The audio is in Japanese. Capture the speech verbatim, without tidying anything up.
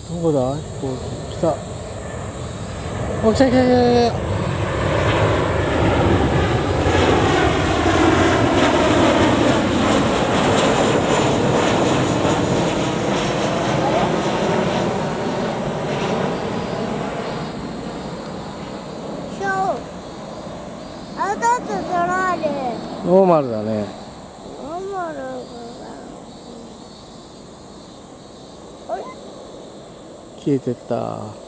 どこだ？こう来た。お、来た来た来た来た。 あ、だってじゃないで。 ノーマルだね。 ノーマルが。あれ？ 消えてった。